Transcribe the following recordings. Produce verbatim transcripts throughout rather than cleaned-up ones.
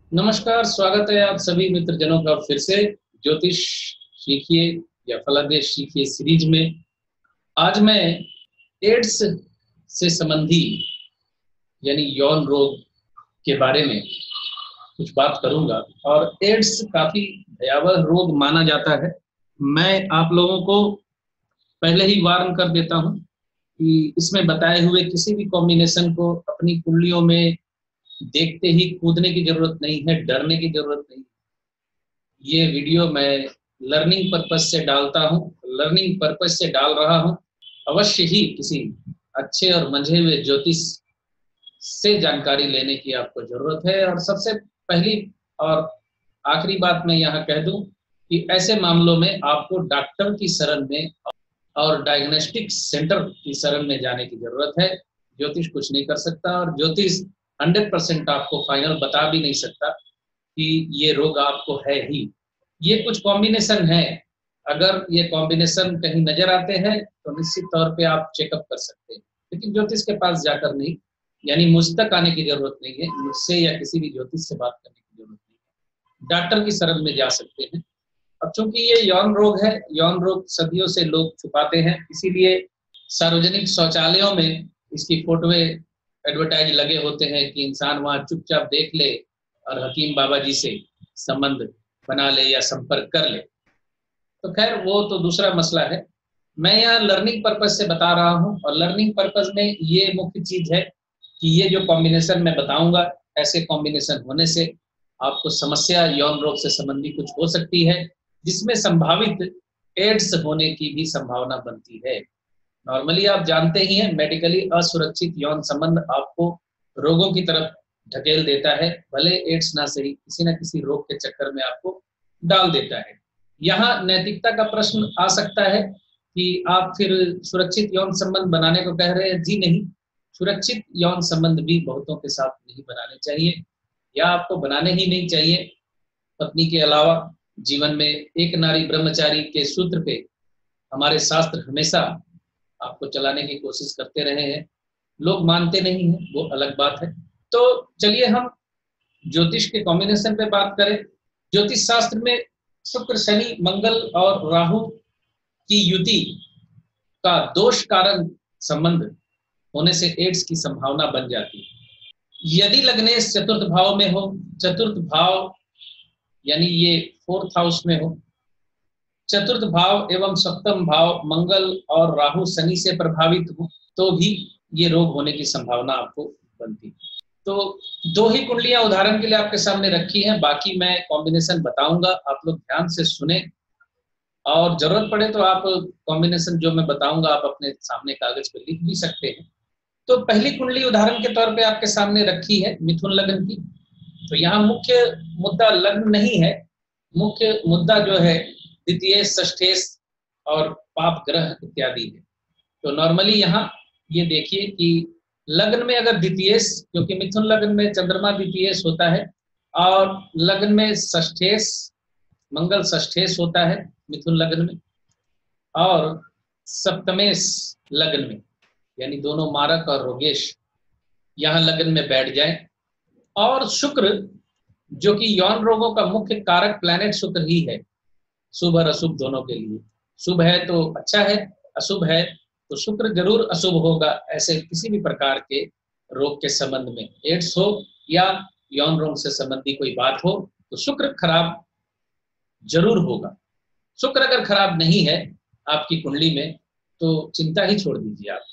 नमस्कार, स्वागत है आप सभी मित्रजनों का फिर से ज्योतिष सीखिए या फलादेश सीखिए सीरीज में। आज मैं एड्स से संबंधी यानी यौन रोग के बारे में कुछ बात करूंगा और एड्स काफी भयावह रोग माना जाता है। मैं आप लोगों को पहले ही वार्न कर देता हूं कि इसमें बताए हुए किसी भी कॉम्बिनेशन को अपनी कुंडलियों में देखते ही कूदने की जरूरत नहीं है, डरने की जरूरत नहीं। ये वीडियो मैं लर्निंग पर्पज से डालता हूँ, लर्निंग पर्पज से डाल रहा हूँ। अवश्य ही किसी अच्छे और मंझे हुए ज्योतिष से जानकारी लेने की आपको जरूरत है। और सबसे पहली और आखिरी बात मैं यहाँ कह दूं कि ऐसे मामलों में आपको डॉक्टर की शरण में और डायग्नोस्टिक सेंटर की शरण में जाने की जरूरत है। ज्योतिष कुछ नहीं कर सकता और ज्योतिष हंड्रेड परसेंट आपको फाइनल बता भी नहीं सकता कि ये रोग आपको है ही। ये कुछ कॉम्बिनेशन है, अगर ये कॉम्बिनेशन कहीं नजर आते हैं तो निश्चित तौर पे आप चेकअप कर सकते हैं, लेकिन ज्योतिष के पास जाकर नहीं, यानी मुझ तक आने की जरूरत नहीं है, मुझसे या किसी भी ज्योतिष से बात करने की जरूरत नहीं है, डॉक्टर की शरण में जा सकते हैं। अब चूंकि ये यौन रोग है, यौन रोग सदियों से लोग छुपाते हैं, इसीलिए सार्वजनिक शौचालयों में इसकी फोटोए एडवर्टाइज लगे होते हैं कि इंसान वहां चुपचाप देख ले और हकीम बाबा जी से संबंध बना ले या संपर्क कर ले। तो खैर वो तो दूसरा मसला है। मैं यहाँ लर्निंग पर्पज से बता रहा हूँ और लर्निंग पर्पज में ये मुख्य चीज है कि ये जो कॉम्बिनेशन मैं बताऊंगा, ऐसे कॉम्बिनेशन होने से आपको समस्या यौन रोग से संबंधी कुछ हो सकती है, जिसमें संभावित एड्स होने की भी संभावना बनती है। नॉर्मली आप जानते ही हैं, मेडिकली असुरक्षित यौन संबंध आपको रोगों की तरफ ढकेल देता है, भले एड्स ना सही, किसी ना किसी रोग के चक्कर में आपको डाल देता है। यहाँ नैतिकता का प्रश्न आ सकता है कि आप फिर सुरक्षित यौन संबंध बनाने को कह रहे हैं। जी नहीं, सुरक्षित यौन संबंध भी बहुतों के साथ नहीं बनाने चाहिए, या आपको बनाने ही नहीं चाहिए। पत्नी के अलावा जीवन में एक नारी ब्रह्मचारी के सूत्र पे हमारे शास्त्र हमेशा आपको चलाने की कोशिश करते रहे हैं। लोग मानते नहीं हैं, वो अलग बात है। तो चलिए हम ज्योतिष के कॉम्बिनेशन पे बात करें। ज्योतिष शास्त्र में शुक्र, शनि, मंगल और राहु की युति का दोष कारण संबंध होने से एड्स की संभावना बन जाती है। यदि लग्नेश चतुर्थ भाव में हो, चतुर्थ भाव यानी ये फोर्थ हाउस में हो, चतुर्थ भाव एवं सप्तम भाव मंगल और राहु शनि से प्रभावित हो, तो भी ये रोग होने की संभावना आपको बनती है। तो दो ही कुंडलियां उदाहरण के लिए आपके सामने रखी हैं, बाकी मैं कॉम्बिनेशन बताऊंगा, आप लोग ध्यान से सुने और जरूरत पड़े तो आप कॉम्बिनेशन जो मैं बताऊंगा आप अपने सामने कागज पर लिख भी सकते हैं। तो पहली कुंडली उदाहरण के तौर पे आपके सामने रखी है मिथुन लग्न की। तो यहाँ मुख्य मुद्दा लग्न नहीं है, मुख्य मुद्दा जो है द्वितीय, षष्ठेश और पाप ग्रह इत्यादि है। तो नॉर्मली यहाँ ये देखिए कि लग्न में अगर द्वितीय, क्योंकि मिथुन लग्न में चंद्रमा द्वितीय होता है, और लग्न में षष्ठेश, मंगल षष्ठेश होता है मिथुन लग्न में, और सप्तमेश लग्न में यानी दोनों मारक और रोगेश यहाँ लग्न में बैठ जाए, और शुक्र जो कि यौन रोगों का मुख्य कारक प्लैनेट शुक्र ही है, शुभ और अशुभ दोनों के लिए। शुभ है तो अच्छा है, अशुभ है तो शुक्र जरूर अशुभ होगा। ऐसे किसी भी प्रकार के रोग के संबंध में, एड्स हो या यौन रोग से संबंधी कोई बात हो, तो शुक्र खराब जरूर होगा। शुक्र अगर खराब नहीं है आपकी कुंडली में तो चिंता ही छोड़ दीजिए। आप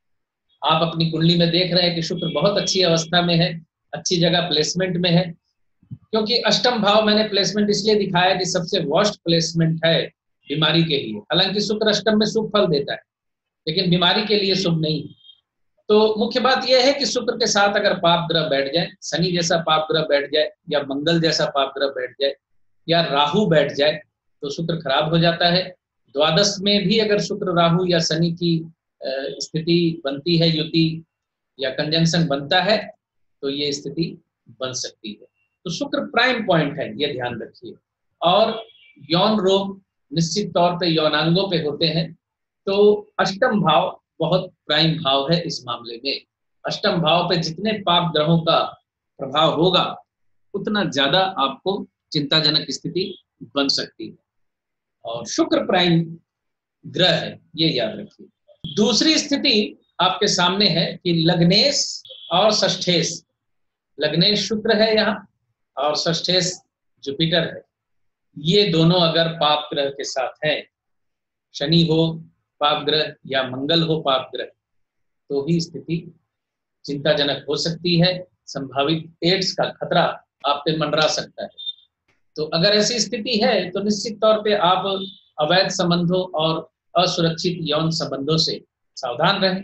आप अपनी कुंडली में देख रहे हैं कि शुक्र बहुत अच्छी अवस्था में है, अच्छी जगह प्लेसमेंट में है, क्योंकि अष्टम भाव मैंने प्लेसमेंट इसलिए दिखाया कि सबसे वर्स्ट प्लेसमेंट है बीमारी के लिए। हालांकि शुक्र अष्टम में शुभ फल देता है, लेकिन बीमारी के लिए शुभ नहीं। तो मुख्य बात यह है कि शुक्र के साथ अगर पाप ग्रह बैठ जाए, शनि जैसा पाप ग्रह बैठ जाए, या मंगल जैसा पाप ग्रह बैठ जाए, या राहु बैठ जाए, तो शुक्र खराब हो जाता है। द्वादश में भी अगर शुक्र, राहु या शनि की स्थिति बनती है, युति या कंजंक्शन बनता है, तो ये स्थिति बन सकती है। तो शुक्र प्राइम पॉइंट है, ये ध्यान रखिए। और यौन रोग निश्चित तौर पे यौनांगों पे होते हैं, तो अष्टम भाव बहुत प्राइम भाव है इस मामले में। अष्टम भाव पे जितने पाप ग्रहों का प्रभाव होगा उतना ज्यादा आपको चिंताजनक स्थिति बन सकती है। और शुक्र प्राइम ग्रह है, ये याद रखिए। दूसरी स्थिति आपके सामने है कि लग्नेश और षष्ठेश। लग्नेश शुक्र है यहाँ और षष्ठेश जुपिटर है। ये दोनों अगर पाप ग्रह के साथ है, शनि हो पाप ग्रह या मंगल हो पाप ग्रह, तो भी स्थिति चिंताजनक हो सकती है। संभावित एड्स का खतरा आप पे मंडरा सकता है। तो अगर ऐसी स्थिति है तो निश्चित तौर पे आप अवैध संबंधों और असुरक्षित यौन संबंधों से सावधान रहें।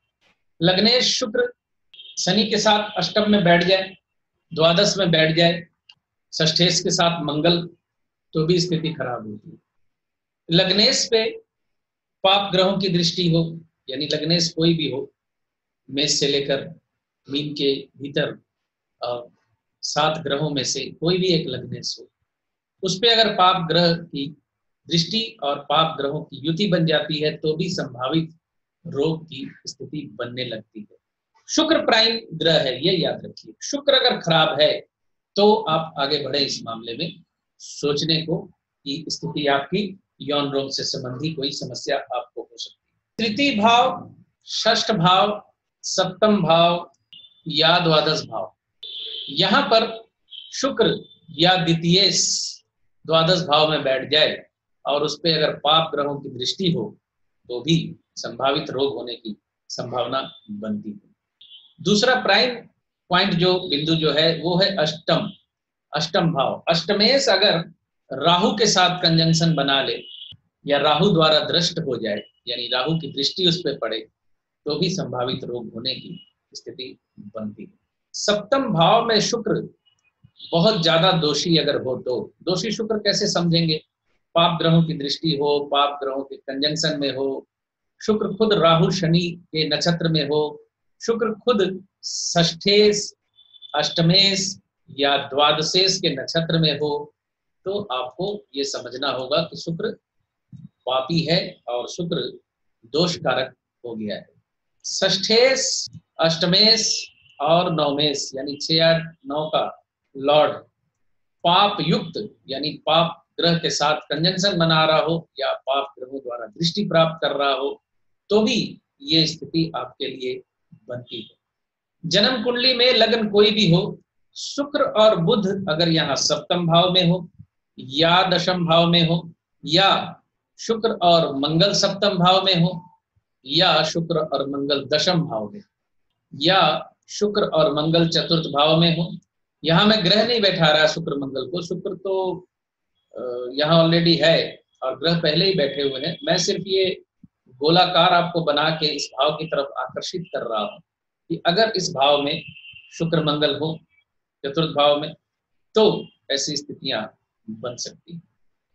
लग्नेश शुक्र शनि के साथ अष्टम में बैठ जाए, द्वादश में बैठ जाए, षष्ठेश के साथ मंगल, तो भी स्थिति खराब होती है। लग्नेश पे पाप ग्रहों की दृष्टि हो, यानी लग्नेश कोई भी हो, मेष से लेकर मीन के भीतर और सात ग्रहों में से कोई भी एक लग्नेश हो, उस पे अगर पाप ग्रह की दृष्टि और पाप ग्रहों की युति बन जाती है तो भी संभावित रोग की स्थिति बनने लगती है। शुक्र प्राइम ग्रह है, ये याद रखिए। शुक्र अगर खराब है तो आप आगे बढ़े इस मामले में सोचने को कि स्थिति आपकी यौन रोग से संबंधी कोई समस्या आपको हो सकती है। तृतीय भाव, षष्ठ भाव, सप्तम भाव या द्वादश भाव, यहाँ पर शुक्र या द्वितीय द्वादश भाव में बैठ जाए और उस पर अगर पाप ग्रहों की दृष्टि हो तो भी संभावित रोग होने की संभावना बनती है। दूसरा प्राइम पॉइंट जो बिंदु जो है वो है अष्टम अष्टम भाव। अष्टमेश अगर राहु के साथ कंजंक्शन बना ले या राहु द्वारा दृष्ट हो जाए, यानी राहु की दृष्टि उस पर पड़े, तो भी संभावित रोग होने की स्थिति बनती है। सप्तम भाव में शुक्र बहुत ज्यादा दोषी अगर हो तो, दोषी शुक्र कैसे समझेंगे? पाप ग्रहों की दृष्टि हो, पाप ग्रहों के कंजंक्शन में हो, शुक्र खुद राहु शनि के नक्षत्र में हो, शुक्र खुद षष्ठेश, अष्टमेश या द्वादशेश के नक्षत्र में हो, तो आपको ये समझना होगा कि शुक्र पापी है और शुक्र दोष कारक हो गया है। षष्ठेश, अष्टमेश और नवमेश यानी छह आठ नौ का लॉर्ड पाप युक्त यानी पाप ग्रह के साथ कंजंक्शन बना रहा हो या पाप ग्रहों द्वारा दृष्टि प्राप्त कर रहा हो, तो भी ये स्थिति आपके लिए बनती है। जन्म कुंडली में लग्न कोई भी हो, शुक्र और बुध अगर यहाँ सप्तम भाव में हो या दशम भाव में हो, या शुक्र और मंगल सप्तम भाव में हो, या शुक्र और मंगल दशम भाव में, या शुक्र और मंगल चतुर्थ भाव में हो। यहाँ मैं ग्रह नहीं बैठा रहा शुक्र मंगल को, शुक्र तो यहाँ ऑलरेडी है और ग्रह पहले ही बैठे हुए हैं। मैं सिर्फ ये गोलाकार आपको बना के इस भाव की तरफ आकर्षित कर रहा हूँ कि अगर इस भाव में शुक्र मंगल हो चतुर्थ भाव में, तो ऐसी स्थितियां बन सकती हैं।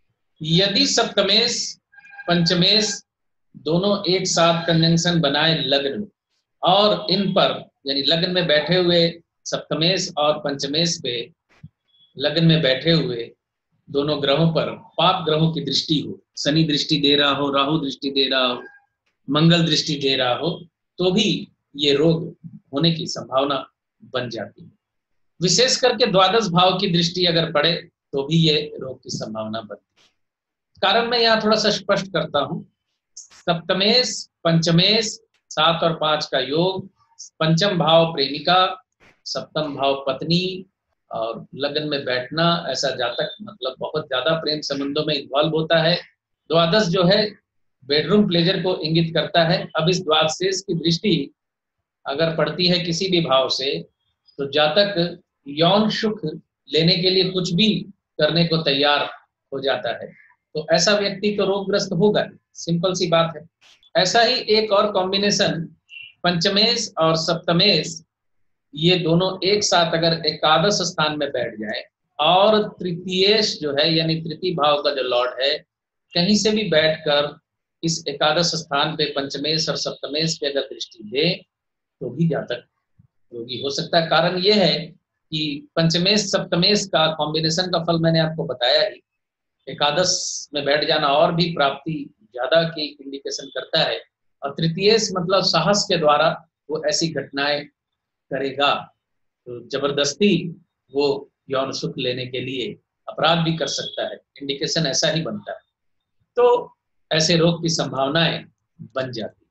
यदि सप्तमेश पंचमेश दोनों एक साथ कंजंक्शन बनाए लग्न और इन पर यानी लग्न में बैठे हुए सप्तमेश और पंचमेश पे लग्न में बैठे हुए दोनों ग्रहों पर पाप ग्रहों की दृष्टि हो, शनि दृष्टि दे रहा हो, राहु दृष्टि दे रहा हो, मंगल दृष्टि दे रहा हो, तो भी ये रोग होने की संभावना बन जाती है। विशेष करके द्वादश भाव की दृष्टि अगर पड़े तो भी ये रोग की संभावना बनती है। कारण मैं यहाँ थोड़ा सा स्पष्ट करता हूँ। सप्तमेश पंचमेश सात और पांच का योग, पंचम भाव प्रेमिका, सप्तम भाव पत्नी और लगन में बैठना, ऐसा जातक मतलब बहुत ज्यादा प्रेम संबंधों में इन्वॉल्व होता है। द्वादश जो है बेडरूम प्लेजर को इंगित करता है। अब इस द्वादशेश की दृष्टि अगर पड़ती है किसी भी भाव से तो जातक यौन सुख लेने के लिए कुछ भी करने को तैयार हो जाता है, तो ऐसा व्यक्ति तो रोगग्रस्त होगा, सिंपल सी बात है। ऐसा ही एक और कॉम्बिनेशन पंचमेश और सप्तमेश, ये दोनों एक साथ अगर एकादश स्थान में बैठ जाए और तृतीयेश जो है यानी तृतीय भाव का जो लॉर्ड है कहीं से भी बैठकर इस एकादश स्थान पे पंचमेश और सप्तमेश पे अगर दृष्टि दे तो भी जातक रोगी हो सकता है। कारण ये है कि पंचमेश सप्तमेश का कॉम्बिनेशन का फल मैंने आपको बताया ही, एकादश में बैठ जाना और भी प्राप्ति ज्यादा की इंडिकेशन करता है, और तृतीयेश मतलब साहस के द्वारा वो ऐसी घटनाएं करेगा, तो जबरदस्ती वो यौन सुख लेने के लिए अपराध भी कर सकता है, इंडिकेशन ऐसा ही बनता है। तो ऐसे रोग की संभावनाएं बन जाती।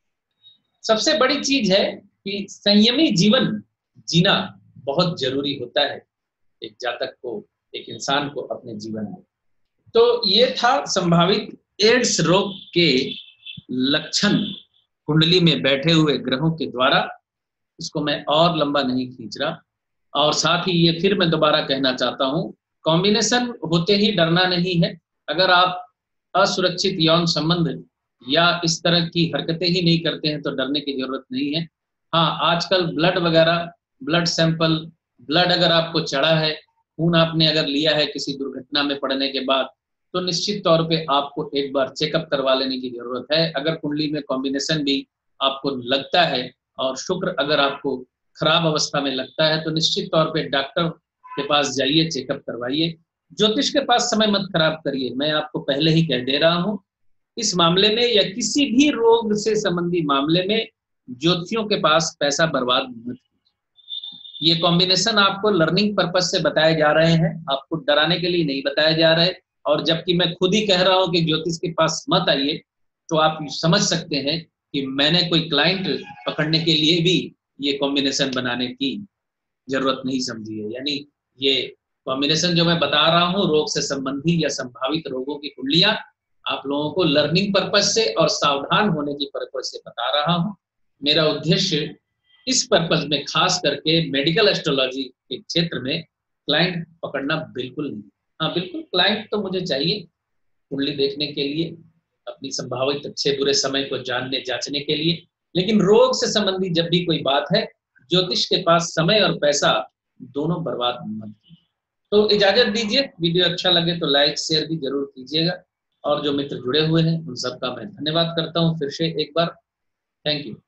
सबसे बड़ी चीज है कि संयमी जीवन जीना बहुत जरूरी होता है एक जातक को, एक इंसान को अपने जीवन में। तो ये था संभावित एड्स रोग के लक्षण कुंडली में बैठे हुए ग्रहों के द्वारा। इसको मैं और लंबा नहीं खींच रहा। और साथ ही ये फिर मैं दोबारा कहना चाहता हूँ, कॉम्बिनेशन होते ही डरना नहीं है। अगर आप असुरक्षित यौन संबंध या इस तरह की हरकतें ही नहीं करते हैं तो डरने की जरूरत नहीं है। हाँ, आजकल ब्लड वगैरह, ब्लड सैंपल, ब्लड अगर आपको चढ़ा है, खून आपने अगर लिया है किसी दुर्घटना में पड़ने के बाद, तो निश्चित तौर पे आपको एक बार चेकअप करवा लेने की जरूरत है। अगर कुंडली में कॉम्बिनेशन भी आपको लगता है और शुक्र अगर आपको खराब अवस्था में लगता है, तो निश्चित तौर पे डॉक्टर के पास जाइए, चेकअप करवाइए। ज्योतिष के पास समय मत खराब करिए। मैं आपको पहले ही कह दे रहा हूँ, इस मामले में या किसी भी रोग से संबंधी मामले में ज्योतिषियों के पास पैसा बर्बाद मत कीजिए। ये कॉम्बिनेशन आपको लर्निंग पर्पज से बताए जा रहे हैं, आपको डराने के लिए नहीं बताए जा रहे। और जबकि मैं खुद ही कह रहा हूं कि ज्योतिष के पास मत आइए, तो आप समझ सकते हैं कि मैंने कोई क्लाइंट पकड़ने के लिए भी ये कॉम्बिनेशन बनाने की जरूरत नहीं समझी है। यानी ये कॉम्बिनेशन जो मैं बता रहा हूँ रोग से संबंधी या संभावित रोगों की कुंडलियां, आप लोगों को लर्निंग पर्पज से और सावधान होने की पर्पज से बता रहा हूँ। मेरा उद्देश्य इस पर्पज में खास करके मेडिकल एस्ट्रोलॉजी के क्षेत्र में क्लाइंट पकड़ना बिल्कुल नहीं। हाँ बिल्कुल, क्लाइंट तो मुझे चाहिए कुंडली देखने के लिए, अपनी संभावित अच्छे बुरे समय को जानने जांचने के लिए। लेकिन रोग से संबंधी जब भी कोई बात है, ज्योतिष के पास समय और पैसा दोनों बर्बाद मत कीजिए। तो इजाजत दीजिए। वीडियो अच्छा लगे तो लाइक शेयर भी जरूर कीजिएगा। और जो मित्र जुड़े हुए हैं उन सबका मैं धन्यवाद करता हूँ फिर से एक बार। Thank you.